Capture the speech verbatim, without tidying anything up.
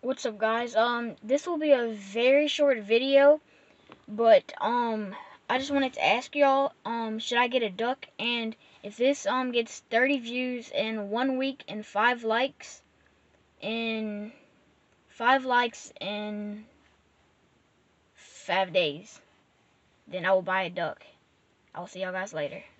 What's up, guys? Um, this will be a very short video, but um, I just wanted to ask y'all, um, should I get a duck? And if this um gets thirty views in one week and five likes in five likes in five days, then I will buy a duck. I will see y'all guys later.